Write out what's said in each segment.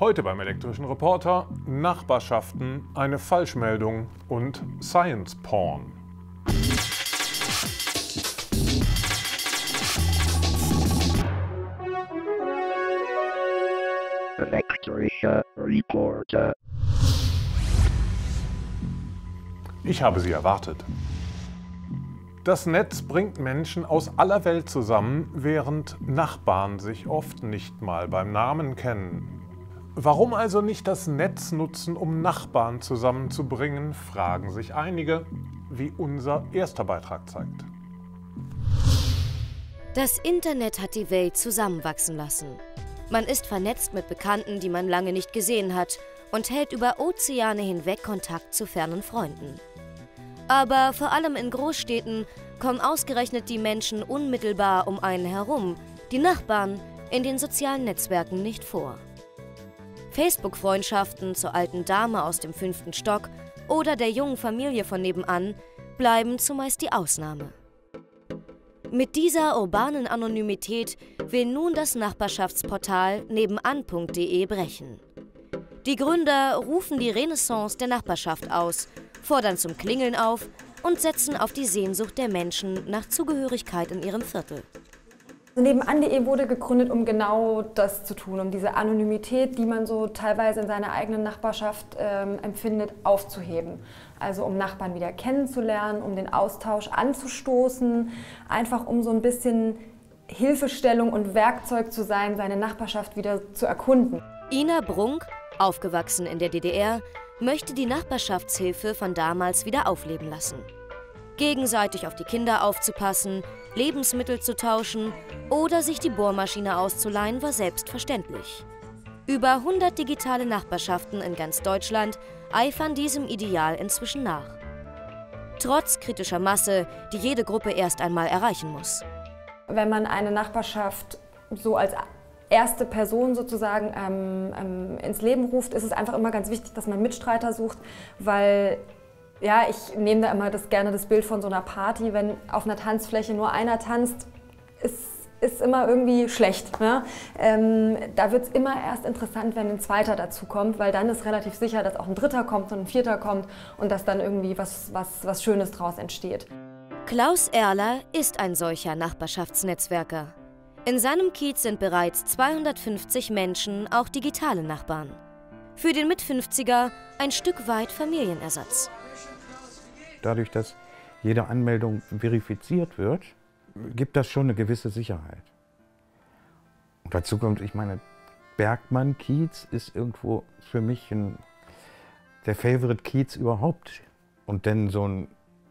Heute beim Elektrischen Reporter: Nachbarschaften, eine Falschmeldung und Science Porn. Elektrischer Reporter. Ich habe Sie erwartet. Das Netz bringt Menschen aus aller Welt zusammen, während Nachbarn sich oft nicht mal beim Namen kennen. Warum also nicht das Netz nutzen, um Nachbarn zusammenzubringen, fragen sich einige, wie unser erster Beitrag zeigt. Das Internet hat die Welt zusammenwachsen lassen. Man ist vernetzt mit Bekannten, die man lange nicht gesehen hat, und hält über Ozeane hinweg Kontakt zu fernen Freunden. Aber vor allem in Großstädten kommen ausgerechnet die Menschen unmittelbar um einen herum, die Nachbarn, in den sozialen Netzwerken nicht vor. Facebook-Freundschaften zur alten Dame aus dem 5. Stock oder der jungen Familie von nebenan bleiben zumeist die Ausnahme. Mit dieser urbanen Anonymität will nun das Nachbarschaftsportal nebenan.de brechen. Die Gründer rufen die Renaissance der Nachbarschaft aus, fordern zum Klingeln auf und setzen auf die Sehnsucht der Menschen nach Zugehörigkeit in ihrem Viertel. Nebenan.de wurde gegründet, um genau das zu tun, um diese Anonymität, die man so teilweise in seiner eigenen Nachbarschaft empfindet, aufzuheben. Also um Nachbarn wieder kennenzulernen, um den Austausch anzustoßen, einfach um so ein bisschen Hilfestellung und Werkzeug zu sein, seine Nachbarschaft wieder zu erkunden. Ina Brunk, aufgewachsen in der DDR, möchte die Nachbarschaftshilfe von damals wieder aufleben lassen. Gegenseitig auf die Kinder aufzupassen, Lebensmittel zu tauschen oder sich die Bohrmaschine auszuleihen, war selbstverständlich. Über 100 digitale Nachbarschaften in ganz Deutschland eifern diesem Ideal inzwischen nach. Trotz kritischer Masse, die jede Gruppe erst einmal erreichen muss. Wenn man eine Nachbarschaft so als erste Person sozusagen ins Leben ruft, ist es einfach immer ganz wichtig, dass man Mitstreiter sucht, weil ja, ich nehme da immer gerne das Bild von so einer Party, wenn auf einer Tanzfläche nur einer tanzt, ist immer irgendwie schlecht. Ne? Da wird es immer erst interessant, wenn ein zweiter dazu kommt, weil dann ist relativ sicher, dass auch ein dritter kommt und ein vierter kommt und dass dann irgendwie was Schönes draus entsteht. Klaus Erler ist ein solcher Nachbarschaftsnetzwerker. In seinem Kiez sind bereits 250 Menschen auch digitale Nachbarn. Für den Mit-50er ein Stück weit Familienersatz. Dadurch, dass jede Anmeldung verifiziert wird, gibt das schon eine gewisse Sicherheit. Und dazu kommt, ich meine, Bergmann-Kiez ist irgendwo für mich der Favorite-Kiez überhaupt. Und dann so ein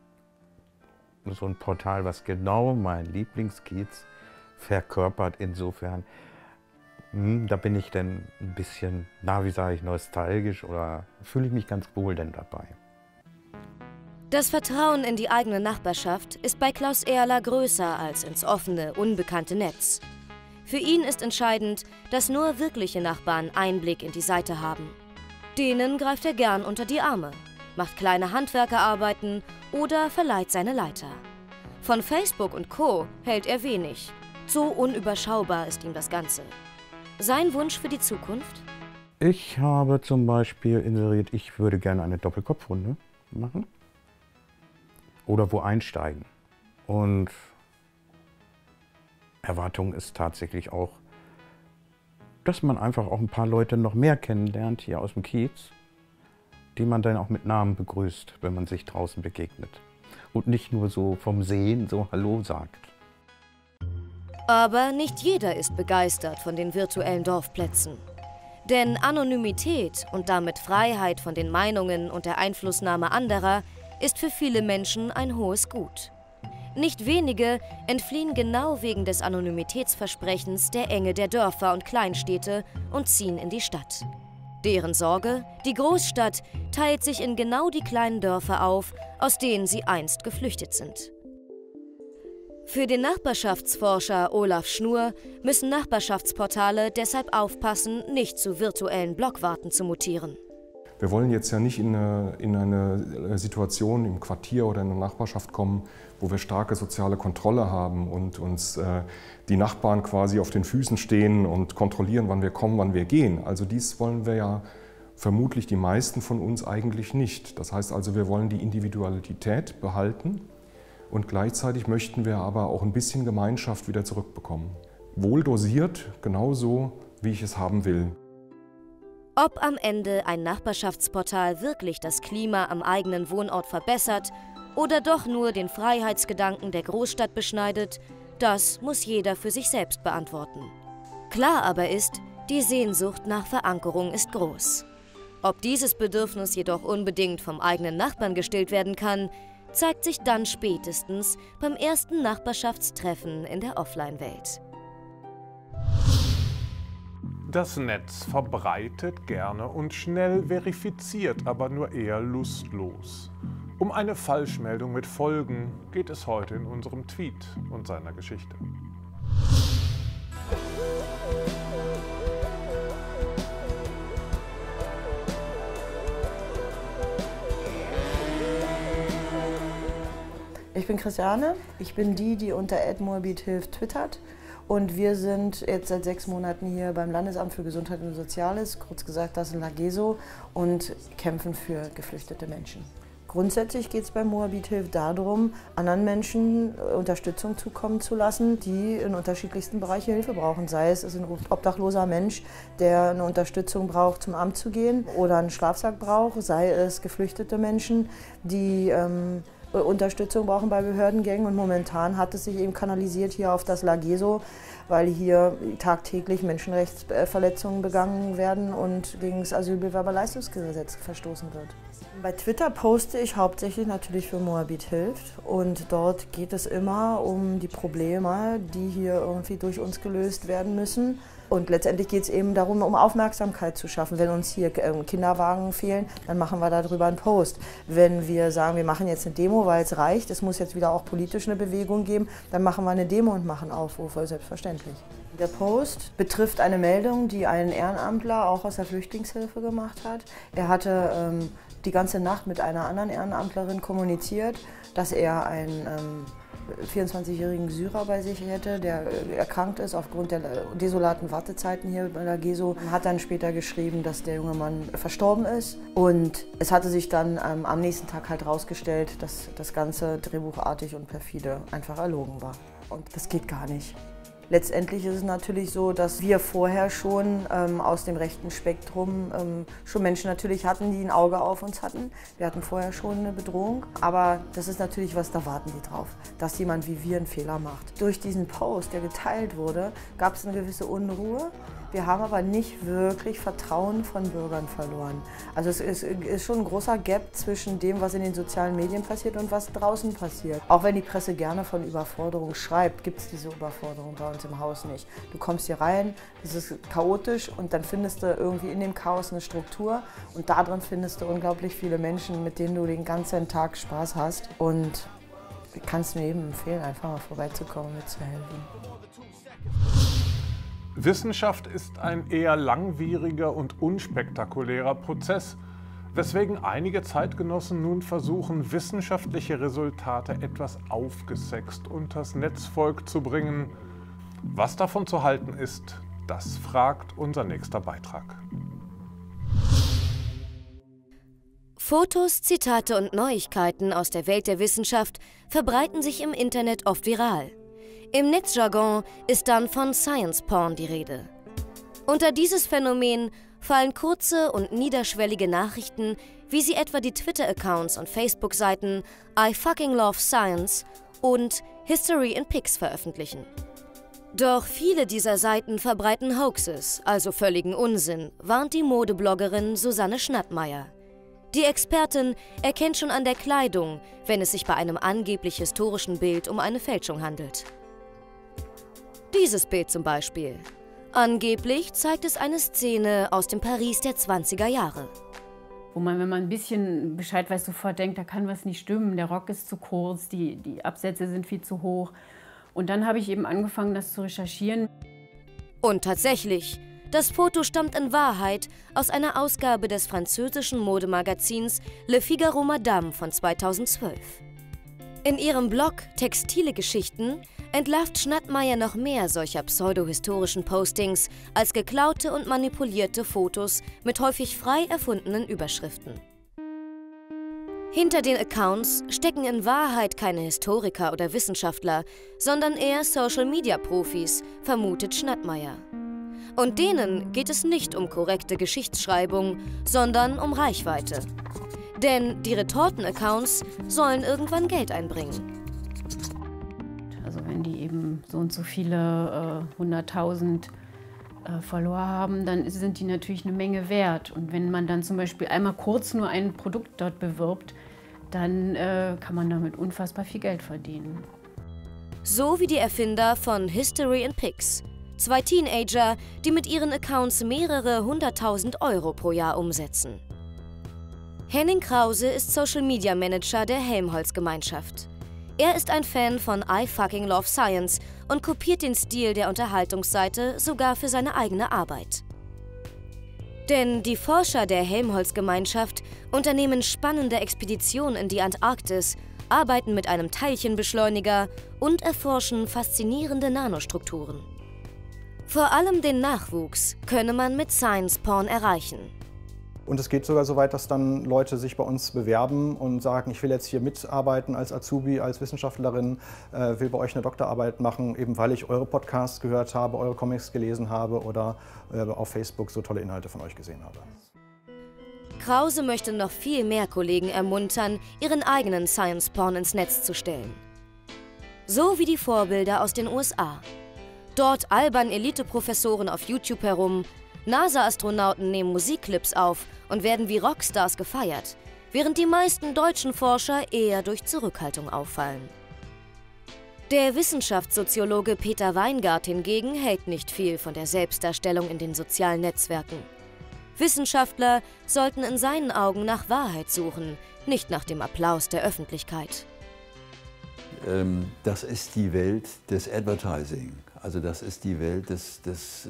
Portal, was genau mein Lieblingskiez verkörpert, insofern, da bin ich dann ein bisschen, wie sage ich, nostalgisch oder fühle ich mich ganz wohl denn dabei. Das Vertrauen in die eigene Nachbarschaft ist bei Klaus Erler größer als ins offene, unbekannte Netz. Für ihn ist entscheidend, dass nur wirkliche Nachbarn Einblick in die Seite haben. Denen greift er gern unter die Arme, macht kleine Handwerkerarbeiten oder verleiht seine Leiter. Von Facebook und Co. hält er wenig. So unüberschaubar ist ihm das Ganze. Sein Wunsch für die Zukunft? Ich habe zum Beispiel inseriert, ich würde gerne eine Doppelkopfrunde machen. Oder wo einsteigen. Und Erwartung ist tatsächlich auch, dass man einfach auch ein paar Leute noch mehr kennenlernt hier aus dem Kiez, die man dann auch mit Namen begrüßt, wenn man sich draußen begegnet. Und nicht nur so vom Sehen so Hallo sagt. Aber nicht jeder ist begeistert von den virtuellen Dorfplätzen. Denn Anonymität und damit Freiheit von den Meinungen und der Einflussnahme anderer ist für viele Menschen ein hohes Gut. Nicht wenige entfliehen genau wegen des Anonymitätsversprechens der Enge der Dörfer und Kleinstädte und ziehen in die Stadt. Deren Sorge? Die Großstadt teilt sich in genau die kleinen Dörfer auf, aus denen sie einst geflüchtet sind. Für den Nachbarschaftsforscher Olaf Schnur müssen Nachbarschaftsportale deshalb aufpassen, nicht zu virtuellen Blockwarten zu mutieren. Wir wollen jetzt ja nicht in eine Situation im Quartier oder in der Nachbarschaft kommen, wo wir starke soziale Kontrolle haben und uns die Nachbarn quasi auf den Füßen stehen und kontrollieren, wann wir kommen, wann wir gehen. Also dies wollen wir ja vermutlich die meisten von uns eigentlich nicht. Das heißt also, wir wollen die Individualität behalten und gleichzeitig möchten wir aber auch ein bisschen Gemeinschaft wieder zurückbekommen. Wohl dosiert, genauso wie ich es haben will. Ob am Ende ein Nachbarschaftsportal wirklich das Klima am eigenen Wohnort verbessert oder doch nur den Freiheitsgedanken der Großstadt beschneidet, das muss jeder für sich selbst beantworten. Klar aber ist, die Sehnsucht nach Verankerung ist groß. Ob dieses Bedürfnis jedoch unbedingt vom eigenen Nachbarn gestillt werden kann, zeigt sich dann spätestens beim ersten Nachbarschaftstreffen in der Offline-Welt. Das Netz verbreitet gerne und schnell, verifiziert aber nur eher lustlos. Um eine Falschmeldung mit Folgen geht es heute in unserem Tweet und seiner Geschichte. Ich bin Christiane, ich bin die unter @moabithilft twittert. Und wir sind jetzt seit 6 Monaten hier beim Landesamt für Gesundheit und Soziales, kurz gesagt das LAGESO, und kämpfen für geflüchtete Menschen. Grundsätzlich geht es bei Moabit Hilft darum, anderen Menschen Unterstützung zukommen zu lassen, die in unterschiedlichsten Bereichen Hilfe brauchen. Sei es ein obdachloser Mensch, der eine Unterstützung braucht, zum Amt zu gehen oder einen Schlafsack braucht, sei es geflüchtete Menschen, die Unterstützung brauchen bei Behördengängen, und momentan hat es sich eben kanalisiert hier auf das LAGESO, weil hier tagtäglich Menschenrechtsverletzungen begangen werden und gegen das Asylbewerberleistungsgesetz verstoßen wird. Bei Twitter poste ich hauptsächlich natürlich für Moabit Hilft, und dort geht es immer um die Probleme, die hier irgendwie durch uns gelöst werden müssen. Und letztendlich geht es eben darum, um Aufmerksamkeit zu schaffen. Wenn uns hier Kinderwagen fehlen, dann machen wir darüber einen Post. Wenn wir sagen, wir machen jetzt eine Demo, weil es reicht, es muss jetzt wieder auch politisch eine Bewegung geben, dann machen wir eine Demo und machen Aufrufe, selbstverständlich. Der Post betrifft eine Meldung, die ein Ehrenamtler auch aus der Flüchtlingshilfe gemacht hat. Er hatte die ganze Nacht mit einer anderen Ehrenamtlerin kommuniziert, dass er einen 24-jährigen Syrer bei sich hätte, der erkrankt ist aufgrund der desolaten Wartezeiten hier bei LAGESO. Hat dann später geschrieben, dass der junge Mann verstorben ist. Und es hatte sich dann am nächsten Tag halt rausgestellt, dass das Ganze drehbuchartig und perfide einfach erlogen war. Und das geht gar nicht. Letztendlich ist es natürlich so, dass wir vorher schon aus dem rechten Spektrum schon Menschen natürlich hatten, die ein Auge auf uns hatten. Wir hatten vorher schon eine Bedrohung, aber das ist natürlich was, da warten die drauf, dass jemand wie wir einen Fehler macht. Durch diesen Post, der geteilt wurde, gab es eine gewisse Unruhe. Wir haben aber nicht wirklich Vertrauen von Bürgern verloren. Also es ist schon ein großer Gap zwischen dem, was in den sozialen Medien passiert und was draußen passiert. Auch wenn die Presse gerne von Überforderung schreibt, gibt es diese Überforderung bei uns im Haus nicht. Du kommst hier rein, es ist chaotisch, und dann findest du irgendwie in dem Chaos eine Struktur, und darin findest du unglaublich viele Menschen, mit denen du den ganzen Tag Spaß hast, und ich kann es mir eben empfehlen, einfach mal vorbeizukommen und mitzuhelfen. Wissenschaft ist ein eher langwieriger und unspektakulärer Prozess, weswegen einige Zeitgenossen nun versuchen, wissenschaftliche Resultate etwas aufgesext unters Netzvolk zu bringen. Was davon zu halten ist, das fragt unser nächster Beitrag. Fotos, Zitate und Neuigkeiten aus der Welt der Wissenschaft verbreiten sich im Internet oft viral. Im Netzjargon ist dann von Science Porn die Rede. Unter dieses Phänomen fallen kurze und niederschwellige Nachrichten, wie sie etwa die Twitter-Accounts und Facebook-Seiten I Fucking Love Science und History in Pics veröffentlichen. Doch viele dieser Seiten verbreiten Hoaxes, also völligen Unsinn, warnt die Modebloggerin Susanne Schnattmeier. Die Expertin erkennt schon an der Kleidung, wenn es sich bei einem angeblich historischen Bild um eine Fälschung handelt. Dieses Bild zum Beispiel. Angeblich zeigt es eine Szene aus dem Paris der 20er Jahre. Wo man, wenn man ein bisschen Bescheid weiß, sofort denkt, da kann was nicht stimmen, der Rock ist zu kurz, die Absätze sind viel zu hoch. Und dann habe ich eben angefangen, das zu recherchieren. Und tatsächlich, das Foto stammt in Wahrheit aus einer Ausgabe des französischen Modemagazins Le Figaro Madame von 2012. In ihrem Blog Textile Geschichten entlarvt Schnattmeier noch mehr solcher pseudohistorischen Postings als geklaute und manipulierte Fotos mit häufig frei erfundenen Überschriften. Hinter den Accounts stecken in Wahrheit keine Historiker oder Wissenschaftler, sondern eher Social-Media-Profis, vermutet Schnattmeier. Und denen geht es nicht um korrekte Geschichtsschreibung, sondern um Reichweite. Denn die Retorten-Accounts sollen irgendwann Geld einbringen. Also wenn die eben so und so viele 100.000 Follower haben, dann sind die natürlich eine Menge wert. Und wenn man dann zum Beispiel einmal kurz nur ein Produkt dort bewirbt, dann kann man damit unfassbar viel Geld verdienen. So wie die Erfinder von History in Pics. 2 Teenager, die mit ihren Accounts mehrere 100.000 € pro Jahr umsetzen. Henning Krause ist Social Media Manager der Helmholtz-Gemeinschaft. Er ist ein Fan von I Fucking Love Science und kopiert den Stil der Unterhaltungsseite sogar für seine eigene Arbeit. Denn die Forscher der Helmholtz-Gemeinschaft unternehmen spannende Expeditionen in die Antarktis, arbeiten mit einem Teilchenbeschleuniger und erforschen faszinierende Nanostrukturen. Vor allem den Nachwuchs könne man mit Science Porn erreichen. Und es geht sogar so weit, dass dann Leute sich bei uns bewerben und sagen, ich will jetzt hier mitarbeiten als Azubi, als Wissenschaftlerin, will bei euch eine Doktorarbeit machen, eben weil ich eure Podcasts gehört habe, eure Comics gelesen habe oder auf Facebook so tolle Inhalte von euch gesehen habe. Krause möchte noch viel mehr Kollegen ermuntern, ihren eigenen Science-Porn ins Netz zu stellen. So wie die Vorbilder aus den USA. Dort albern Elite-Professoren auf YouTube herum, NASA-Astronauten nehmen Musikclips auf und werden wie Rockstars gefeiert, während die meisten deutschen Forscher eher durch Zurückhaltung auffallen. Der Wissenschaftssoziologe Peter Weingart hingegen hält nicht viel von der Selbstdarstellung in den sozialen Netzwerken. Wissenschaftler sollten in seinen Augen nach Wahrheit suchen, nicht nach dem Applaus der Öffentlichkeit. Das ist die Welt des Advertising, also das ist die Welt des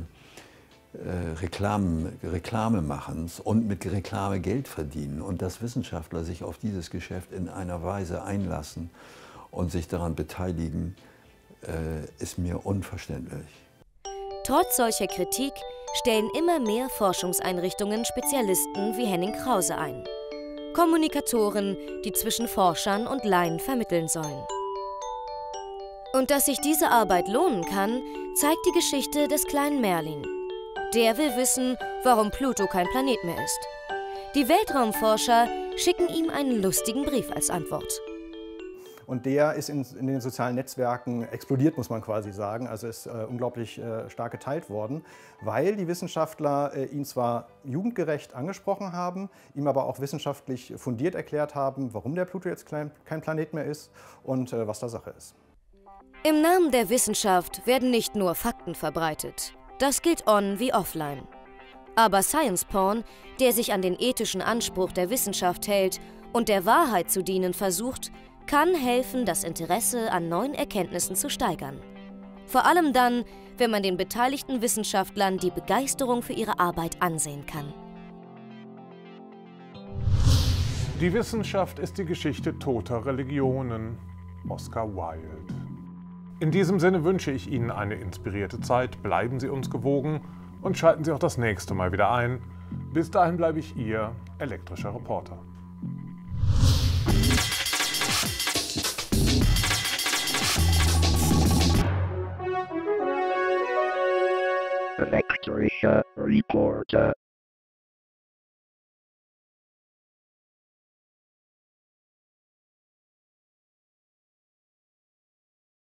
Reklamemachens und mit Reklame Geld verdienen. Und dass Wissenschaftler sich auf dieses Geschäft in einer Weise einlassen und sich daran beteiligen, ist mir unverständlich. Trotz solcher Kritik stellen immer mehr Forschungseinrichtungen Spezialisten wie Henning Krause ein. Kommunikatoren, die zwischen Forschern und Laien vermitteln sollen. Und dass sich diese Arbeit lohnen kann, zeigt die Geschichte des kleinen Merlin. Der will wissen, warum Pluto kein Planet mehr ist. Die Weltraumforscher schicken ihm einen lustigen Brief als Antwort. Und der ist in den sozialen Netzwerken explodiert, muss man quasi sagen. Also ist unglaublich stark geteilt worden, weil die Wissenschaftler ihn zwar jugendgerecht angesprochen haben, ihm aber auch wissenschaftlich fundiert erklärt haben, warum der Pluto jetzt kein Planet mehr ist und was da Sache ist. Im Namen der Wissenschaft werden nicht nur Fakten verbreitet. Das gilt on wie offline. Aber Science Porn, der sich an den ethischen Anspruch der Wissenschaft hält und der Wahrheit zu dienen versucht, kann helfen, das Interesse an neuen Erkenntnissen zu steigern. Vor allem dann, wenn man den beteiligten Wissenschaftlern die Begeisterung für ihre Arbeit ansehen kann. Die Wissenschaft ist die Geschichte toter Religionen. Oscar Wilde. In diesem Sinne wünsche ich Ihnen eine inspirierte Zeit, bleiben Sie uns gewogen und schalten Sie auch das nächste Mal wieder ein. Bis dahin bleibe ich Ihr elektrischer Reporter. Elektrischer Reporter.